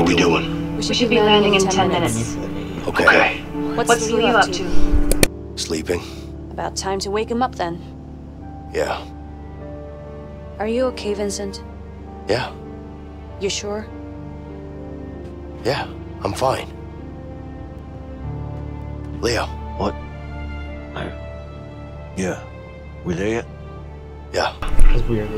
we doing? We should be landing in 10 minutes. Okay. What's Leo up to? Sleeping? About time to wake him up then. Yeah. Are you okay, Vincent? Yeah. You sure? Yeah, I'm fine. Leo. What? Yeah. We there yet? Yeah. That's weird.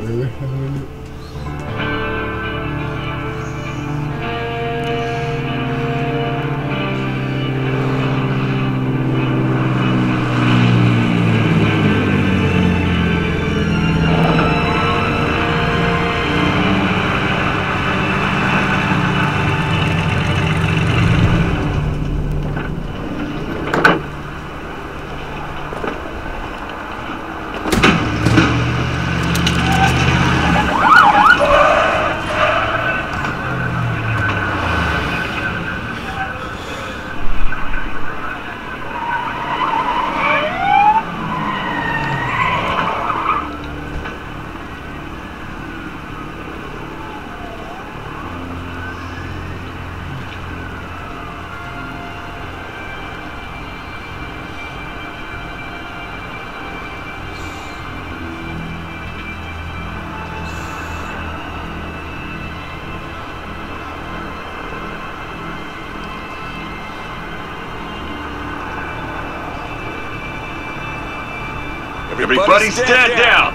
Everybody stand down!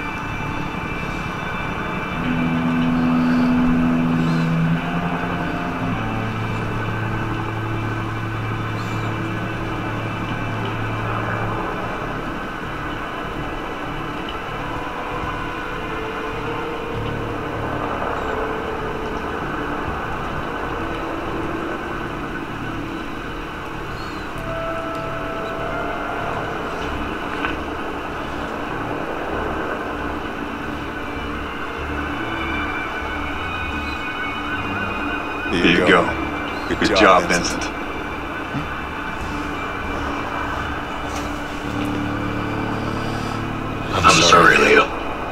Here you go. Good job, Vincent. I'm sorry, Leo.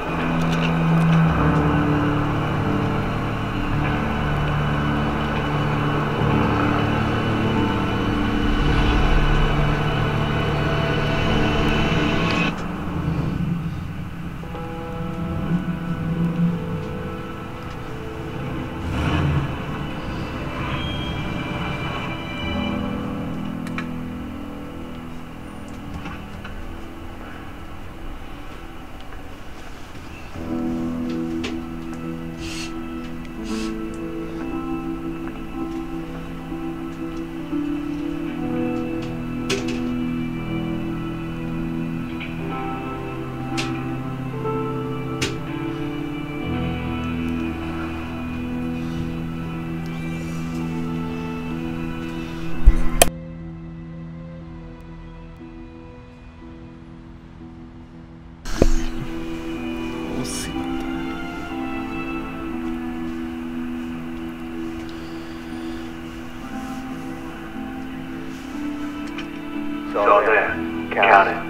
It's all there. Count it.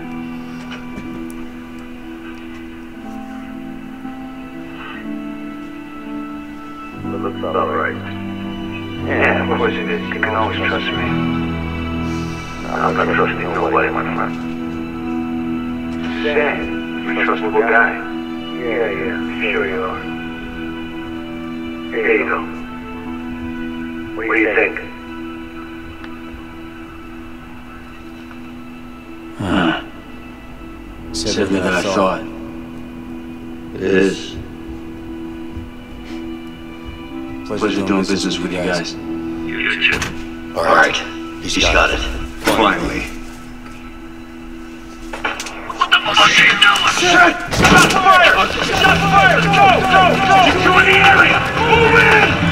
It looks about right. Yeah, of course it is. You can always trust me. I'm not trusting nobody, my friend. Sam, you're a trustable guy. Yeah, sure you are. Here you go. What do you think? It's everything that I thought. It is. Pleasure doing business with you guys. You too. All right. He's got it. Finally. What the fuck are you doing? Shit! Shot fire! Shot fire! Go! You're in the area! Move in!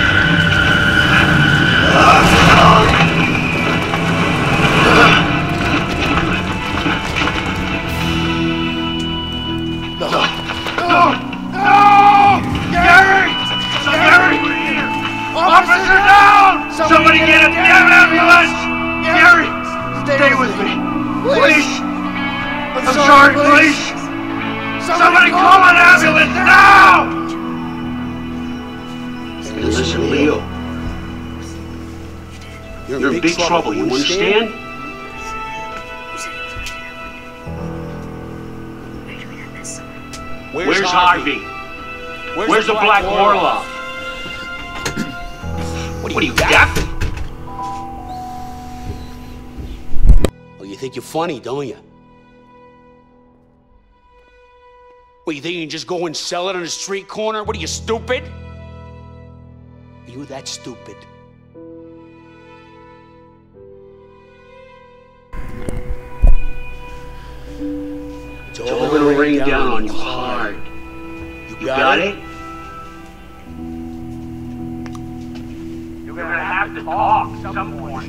Officer down! Somebody get a damn ambulance! Gary, stay with me. Please! I'm sorry, please! Somebody call an ambulance now! Listen, Leo. trouble, you understand? Where's Harvey? Where's the Black Warlock? What are you, deaf? Oh, you think you're funny, don't you? What, you think you can just go and sell it on a street corner? What are you, stupid? Are you that stupid? It's all gonna rain down on you hard. You got it? You're gonna have to talk at some point.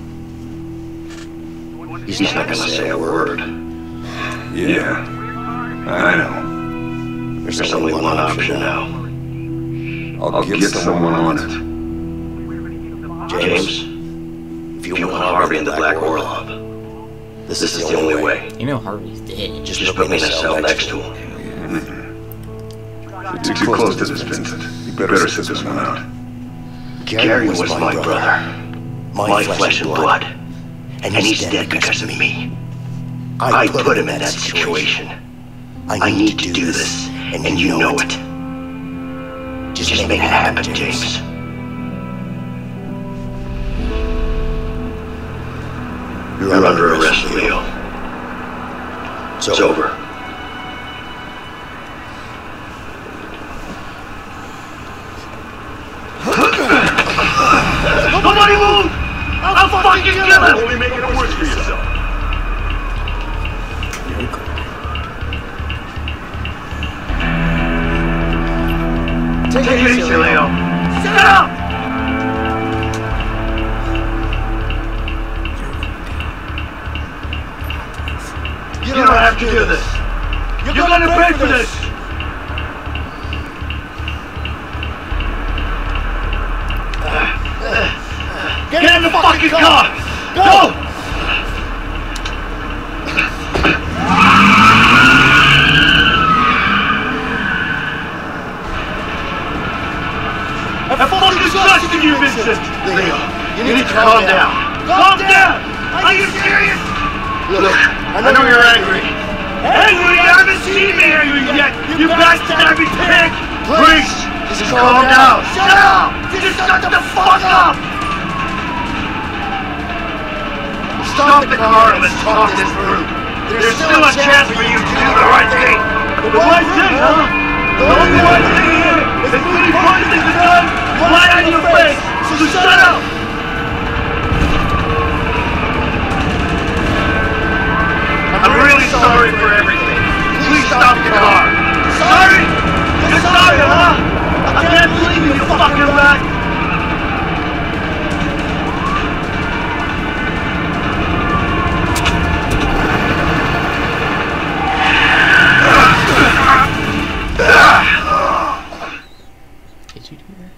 He's not gonna say a word. Yeah, I know. There's only one option now. I'll get someone on it. James, if you want Harvey and the Black Warlock, this is the only way. You know Harvey's dead. Just put me in a cell next to him. You're too close to this, Vincent. You better sit this one out. Gary was my brother. My flesh and blood. And he's dead because of me. I put him in that situation. I need to do this, and you know it. Just make it happen, James. You're under arrest, Leo. It's over. Nobody move! I'll fucking kill him! You're only making it worse for yourself. Take it easy, Leo. Sit up! You don't have to do this. You're gonna pay for this. Get in the fucking car! Go! I fucking trusted you, Vincent! Leo, you need to calm down. Calm down! Are you serious? Look, I know you're angry. Angry? You haven't seen me angry yet! You backstabbing pig! Please! Just calm down! Shut up! Just shut the fuck up! Stop the car and let's talk this through. There's still a chance for you to do the right thing. The right thing, huh? The only right thing here is putting poison in the gun right on your face. So shut up! I'm really sorry for everything. Please stop the car. Sorry? You're sorry, huh? I can't believe you fucking rat. Did you do that?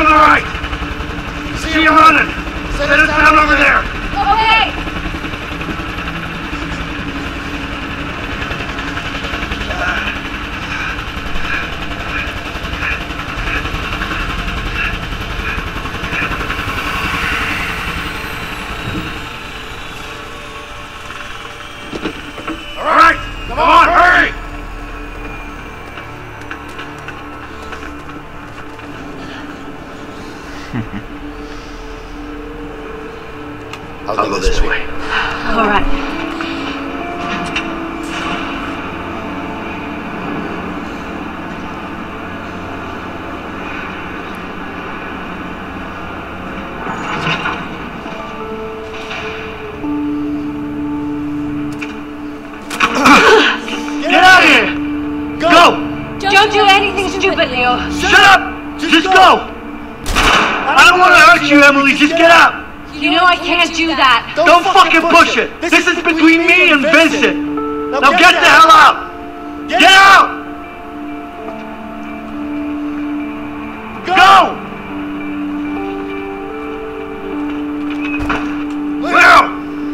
to the right! See you running! Set us down over there! Okay! All right! Come on, hurry! I'll go this way. All right. Get out of here! Go! Don't do anything stupid, Leo. Shut up! Just go! I don't want to hurt you, Emily. Just get out! You know I can't do that. Don't fucking push it! This is between me and Vincent! Now get the hell out! Get out! Go! Leo!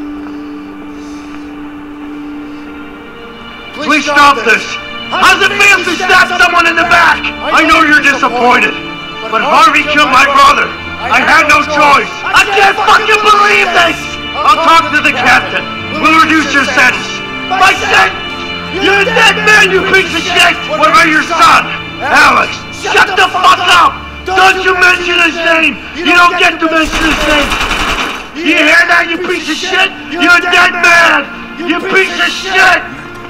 Please stop this! How does it feel to stab someone in the back? I know you're disappointed, but Harvey killed my brother. I had no choice. I can't fucking believe this! I'll talk to the captain. We'll reduce your sentence. My son! You're a dead man, you piece of shit! What about your son? Alex, shut the fuck up! Don't you mention his name! You don't get to mention his name! You hear that, you piece of shit? You're a dead man! You piece of shit!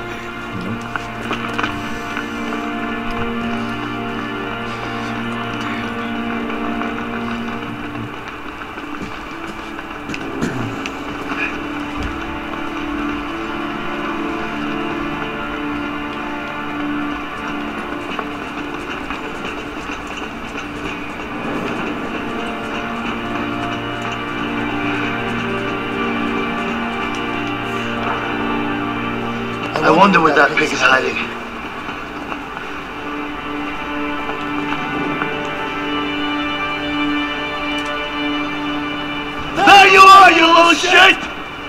I wonder where that pig is hiding. There you are, you little shit!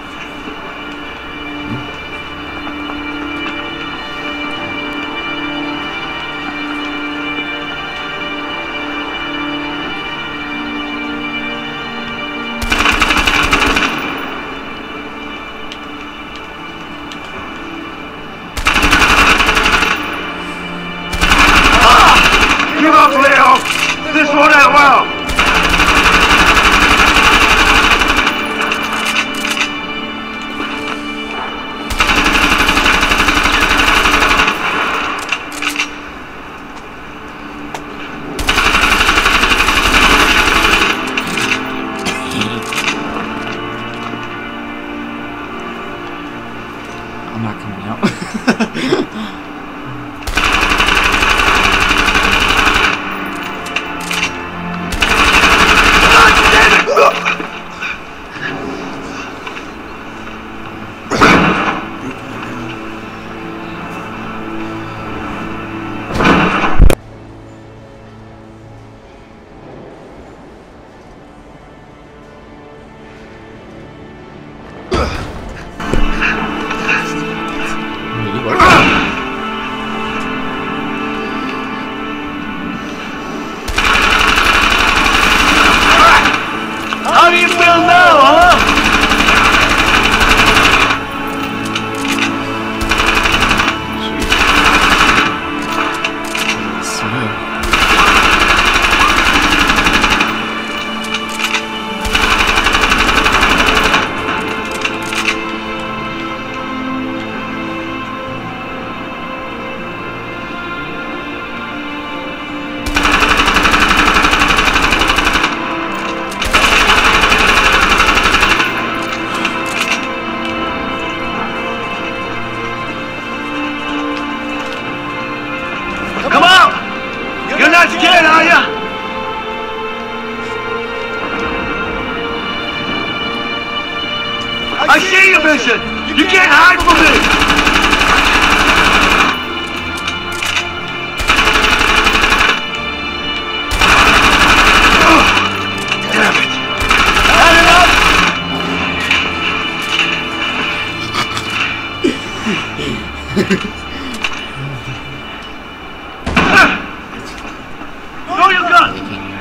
Give up, Leo! This won't end well! I'm not coming out. How do you feel now, huh? Come out! You're not scared, are ya? I see you, Vincent! You can't hide from me! Throw your gun!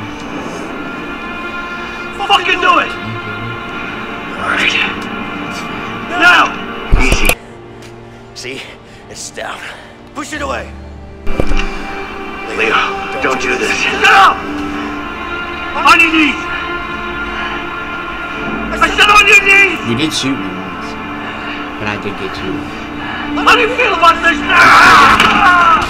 Fucking do it! Alright. Now! Easy. See? It's down. Push it away. Leo, don't do this. Get up! On your knees! I said on your knees! You did shoot me once, but I did get you. How do you feel about this now?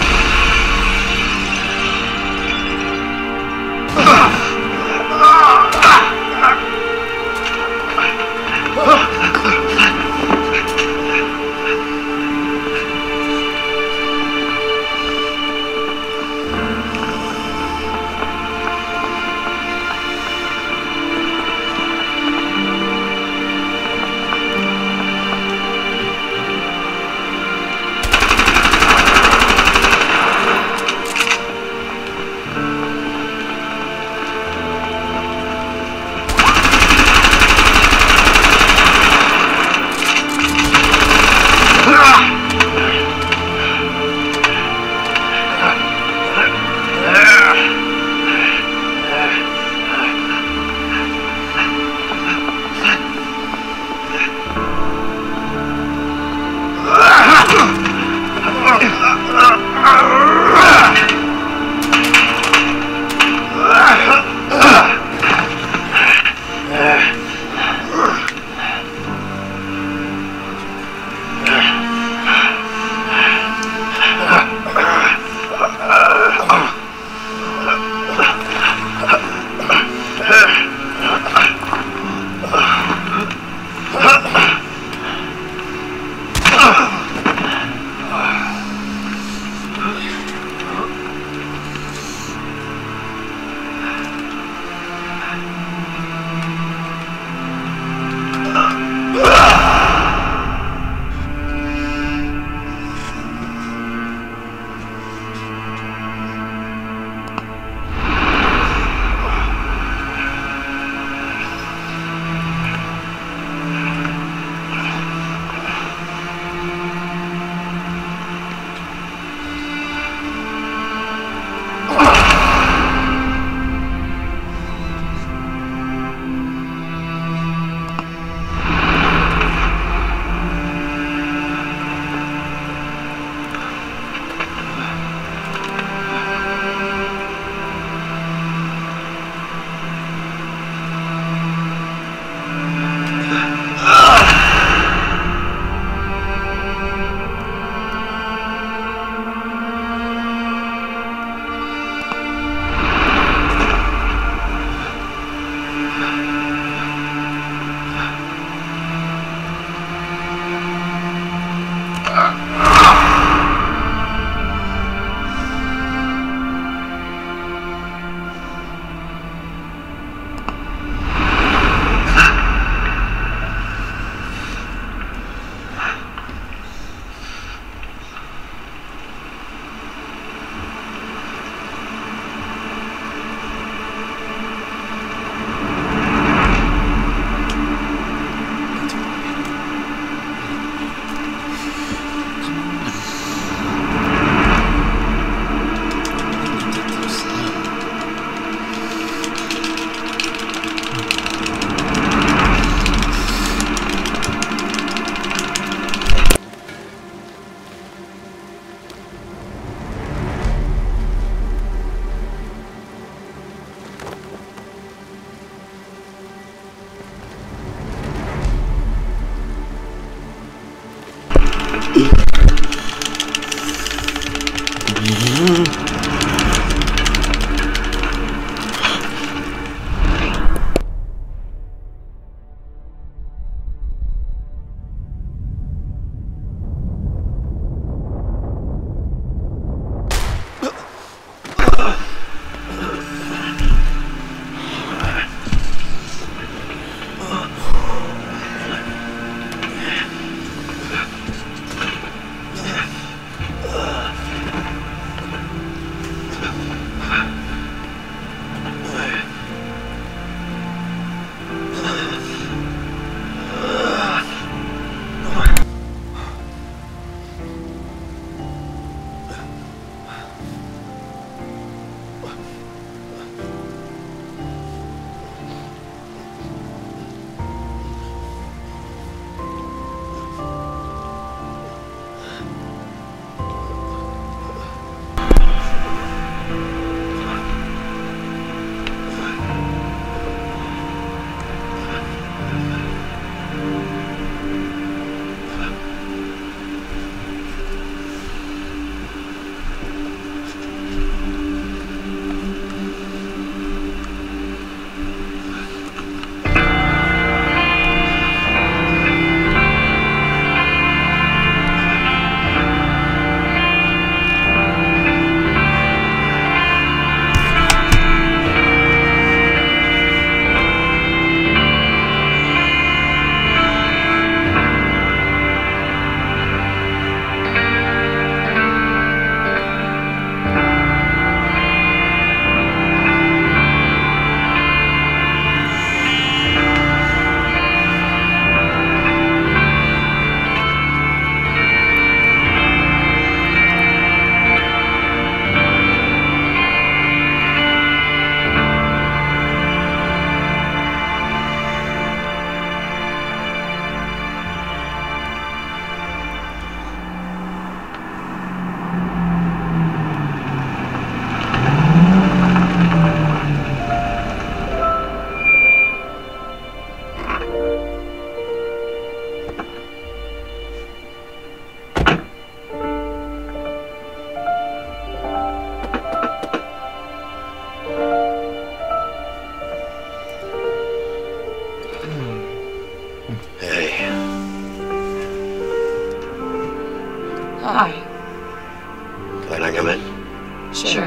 Hi. Can I come in? Sure.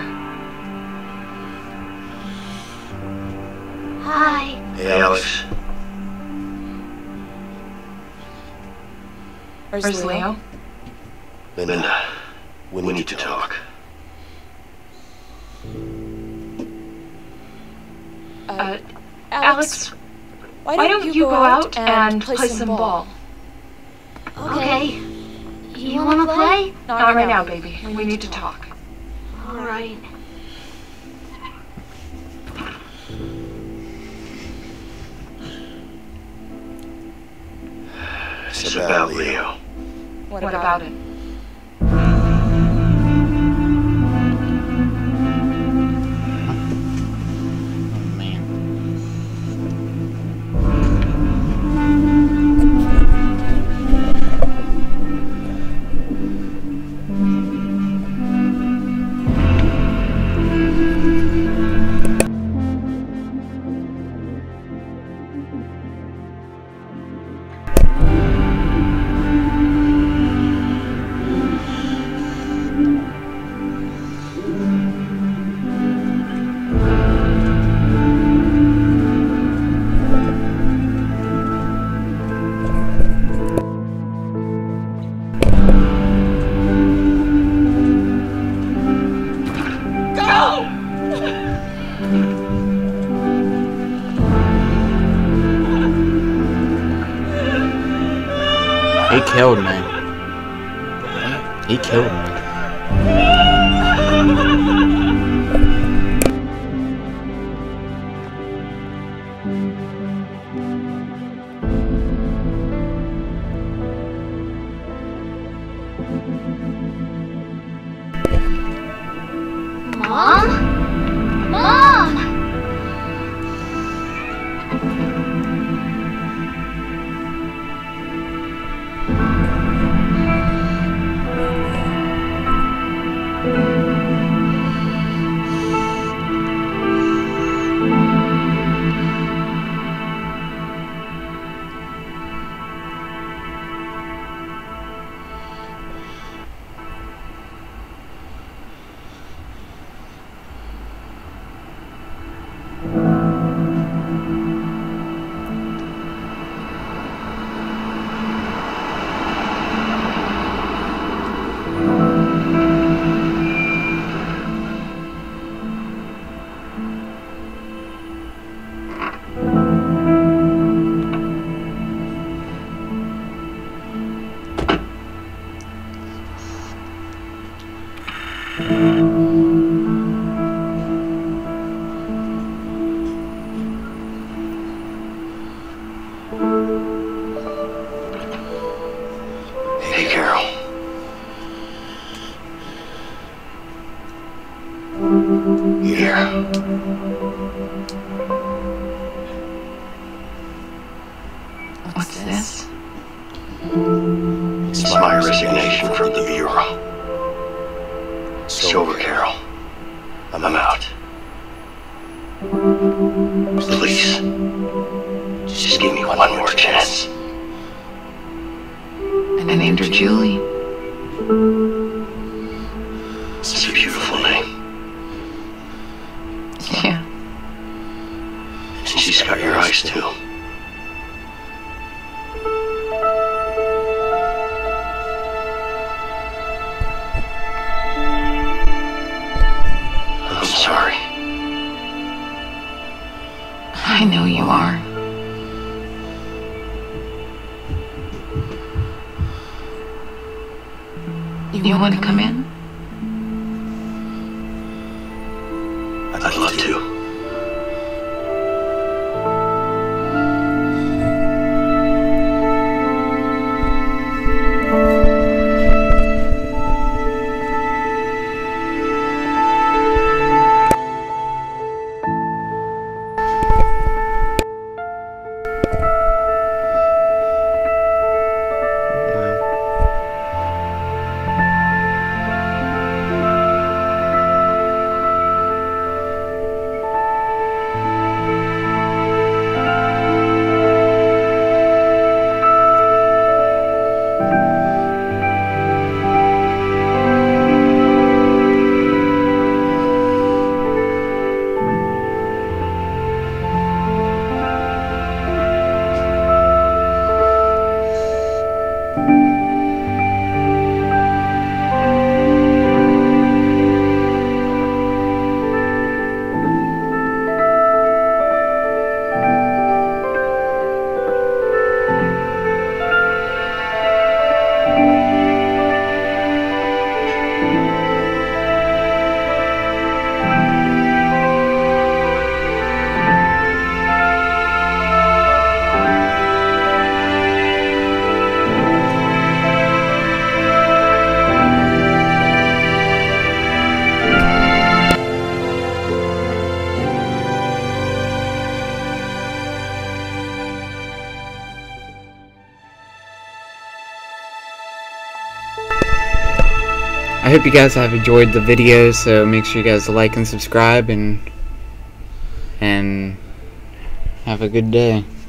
Hi. Hey, Alex. Where's Leo? Linda, we need to talk. Alex, why don't you go out and play some ball? Okay. You wanna play? Not right now, baby. We need to talk. Alright. It's about Leo. What about it? He killed me. He killed me. Mom? Mom! Hey, Carol. Here. What's this? It's my resignation from the Bureau. It's over, Carol. I'm out. Please. Just give me one more chance. And I named her Julie. It's a beautiful name. Yeah. And she's got your eyes, too. I'm sorry. I know you are. You want to come in? I'd love to. hope you guys have enjoyed the video, so make sure you guys like and subscribe, and have a good day.